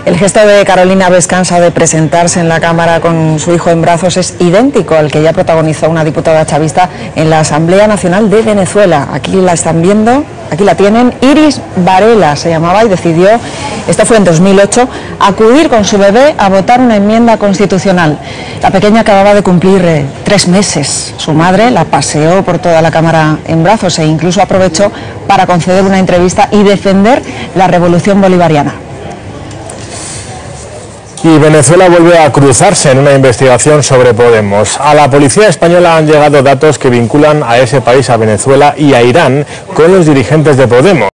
El gesto de Carolina Vescanza de presentarse en la Cámara con su hijo en brazos es idéntico al que ya protagonizó una diputada chavista en la Asamblea Nacional de Venezuela. Aquí la están viendo, aquí la tienen. Iris Varela se llamaba y decidió, esto fue en 2008, acudir con su bebé a votar una enmienda constitucional. La pequeña acababa de cumplir 3 meses. Su madre la paseó por toda la Cámara en brazos e incluso aprovechó para conceder una entrevista y defender la revolución bolivariana. Y Venezuela vuelve a cruzarse en una investigación sobre Podemos. A la policía española han llegado datos que vinculan a ese país, a Venezuela y a Irán, con los dirigentes de Podemos.